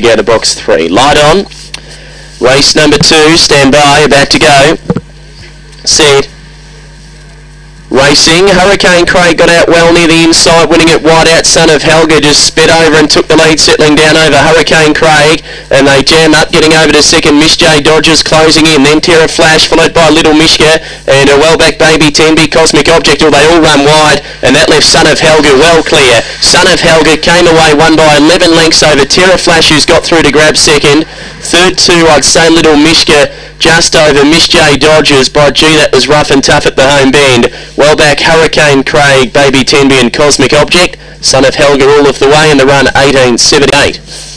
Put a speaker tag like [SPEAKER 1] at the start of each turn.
[SPEAKER 1] Craig out of box 3. Light on. Race number 2, stand by, about to go. Set. Racing, Hurricane Craig got out well near the inside, winning it wide out. Son of Helga just sped over and took the lead, settling down over Hurricane Craig, and they jam up, getting over to second. Miss J Dodgers closing in, then Terra Flash, followed by Little Mishka, and a well back Baby Tenby, Cosmic Object. They all run wide, and that left Son of Helga well clear. Son of Helga came away, won by 11 lengths over Terra Flash, who's got through to grab second. Third two, I'd say Little Mishka, just over Miss J Dodgers. By gee, that was rough and tough at the home bend. Well back Hurricane Craig, Baby Tenby and Cosmic Object. Son of Helga all of the way in the run 18.78.